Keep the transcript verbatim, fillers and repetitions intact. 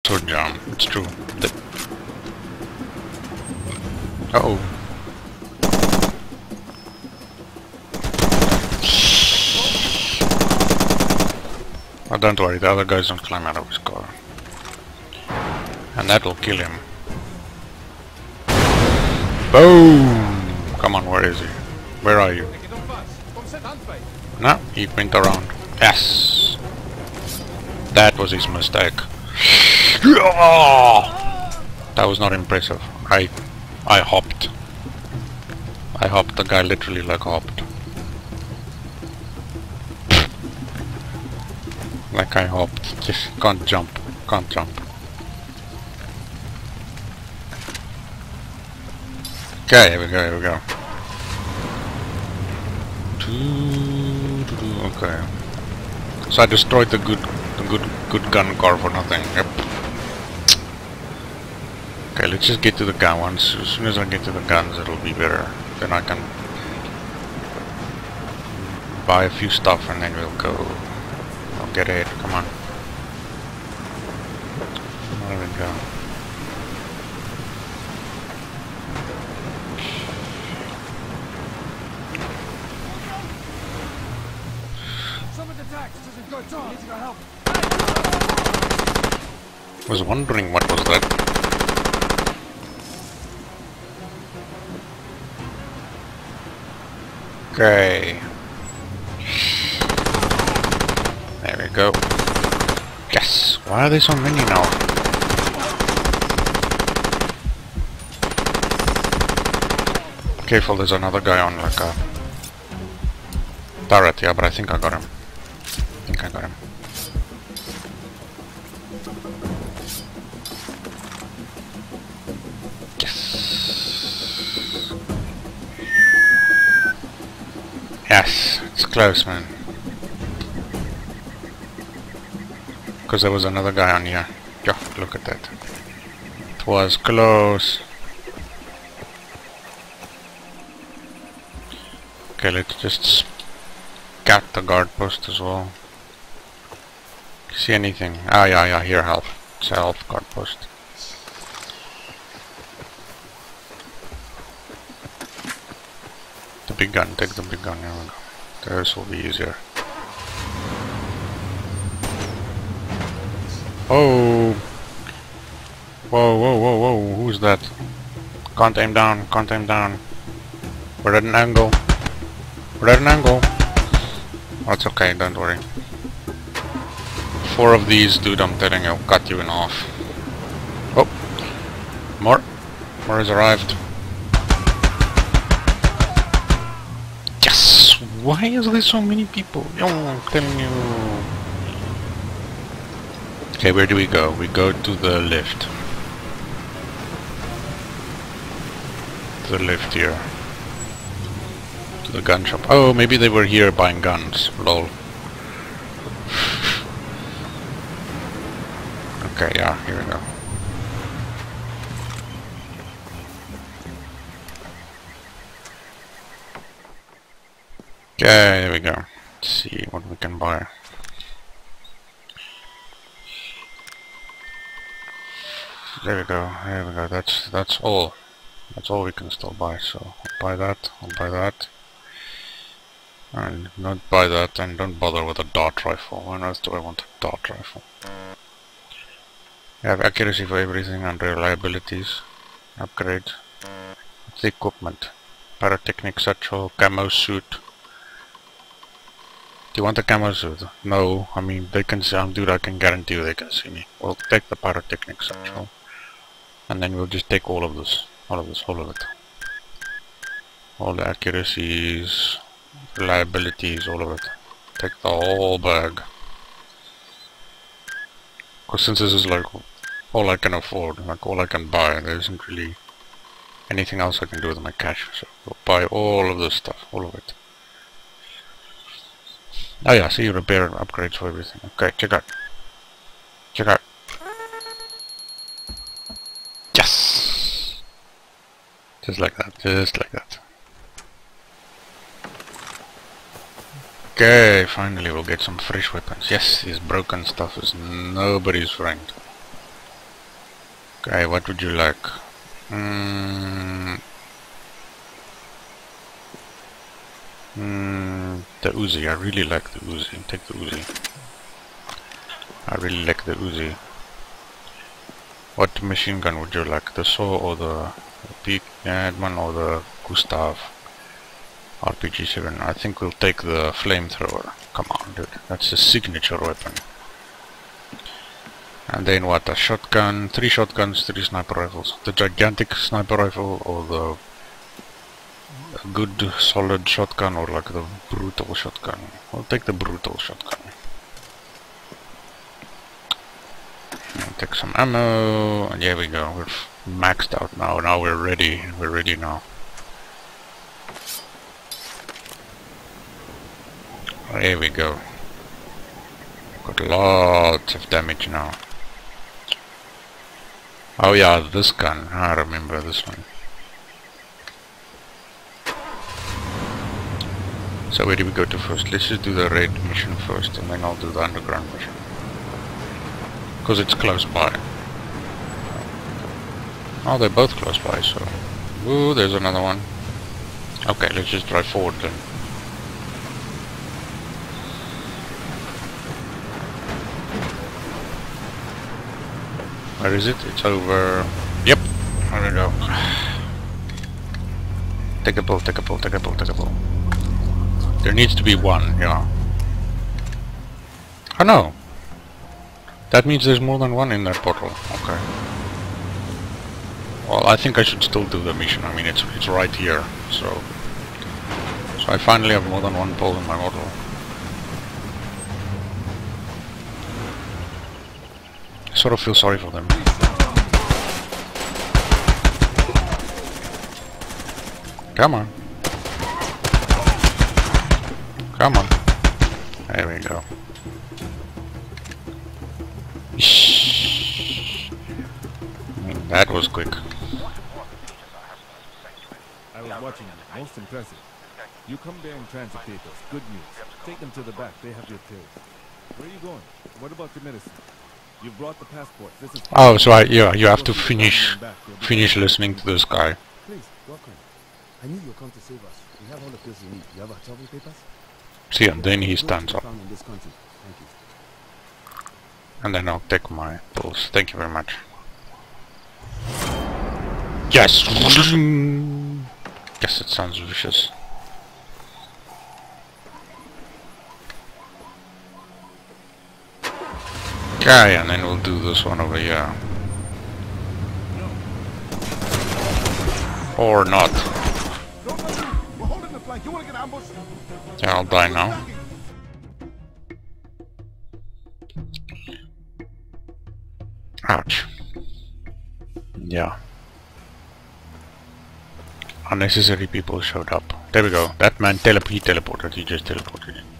told you, um, it's true. The uh oh. Oh, don't worry, the other guys don't climb out of his car. And that will kill him. Boom! Come on, where is he? Where are you? No, he went around. Yes! That was his mistake. That was not impressive. I I hopped. I hopped, the guy literally like hopped. Like I hopped. Just can't jump. Can't jump. Okay, here we go, here we go. Okay. So I destroyed the good the good good gun car for nothing. Yep. Okay, let's just get to the gun once. As soon as I get to the guns it'll be better. Then I can buy a few stuff and then we'll go. I'll get it. Come on. There we go. Was wondering what was that. Okay. There we go. Yes! Why are there so many now? Careful, there's another guy on like a turret, yeah, but I think I got him. I think I got him. Yes! Yes, it's close, man. Because there was another guy on here. Yeah, look at that. It was close. Okay, let's just scout the guard post as well. See anything? Ah, yeah, yeah, here, help. It's a health guard post. The big gun, take the big gun, there we go. This will be easier. Oh! Whoa, whoa, whoa, whoa, who's that? Can't aim down, can't aim down. We're at an angle. We're at an angle. That's okay, don't worry. Four of these, dude, I'm telling you, will cut you in half. Oh! More! More has arrived. Yes! Why is there so many people? Oh, I'm telling you. Okay, where do we go? We go to the left. To the left here. To the gun shop. Oh, maybe they were here buying guns. Lol. Okay, yeah, here we go. Okay, there we go. Let's see what we can buy. There we go, there we go, that's that's all. That's all we can still buy, so I'll buy that, I'll buy that. And not buy that, and don't bother with a dart rifle. When else do I want a dart rifle? You have accuracy for everything and reliabilities. Upgrade. What's the equipment? Pyrotechnic satchel, camo suit. Do you want a camo suit? No, I mean they can see, um, dude, I can guarantee you they can see me. We'll take the pyrotechnic satchel. And then we'll just take all of this. All of this, all of it. All the accuracies, reliabilities, all of it. Take the whole bag. Because since this is like all I can afford, like all I can buy, there isn't really anything else I can do with my cash. So we'll buy all of this stuff, all of it. Oh yeah, see, repair upgrades for everything. Okay, check out. Check out. Yes! Just like that, just like that. Okay, finally we'll get some fresh weapons. Yes, this broken stuff is nobody's friend. Okay, what would you like? Mm, mm, the Uzi. I really like the Uzi. Take the Uzi. I really like the Uzi. What machine gun would you like? The Saw or the P Edman or the Gustav R P G seven? I think we'll take the flamethrower. Come on, dude. That's a signature weapon. And then what? A shotgun, three shotguns, three sniper rifles. The gigantic sniper rifle or the good solid shotgun or like the brutal shotgun. We'll take the brutal shotgun. And take some ammo, and there we go. We're maxed out now. Now we're ready. We're ready now. There we go. Got lots of damage now. Oh yeah, this gun. I remember this one. So where do we go to first? Let's just do the raid mission first, and then I'll do the underground mission. Because it's close by. Oh, they're both close by, so... Ooh, there's another one. Okay, let's just drive forward then. Where is it? It's over... Yep! There we go. Take a pull, take a pull, take a pull, take a pull. There needs to be one, yeah. Oh no! That means there's more than one in that bottle. Okay. Well, I think I should still do the mission. I mean, it's it's right here, so... So I finally have more than one pull in my bottle. I sort of feel sorry for them. Come on. Come on. There we go. That was quick. I was watching you. Most impressive. You come bearing transit papers. Good news. Take them to the back. They have your pills. Where are you going? What about your medicine? You've brought the passport. This is... Oh, so I, yeah, you have to finish, finish listening to this guy. Please, welcome. I knew you'll come to save us. We have all the pills we need. You have our travel papers? See, and then he stands up. Found in this country. Thank you. And then I'll take my pills. Thank you very much. Yes! Guess it sounds vicious. Okay, and then we'll do this one over here. Or not. We're holding the flank. You want to get ambushed? Yeah, I'll die now. Ouch. Yeah. Unnecessary people showed up. There we go. That man tele he teleported. He just teleported.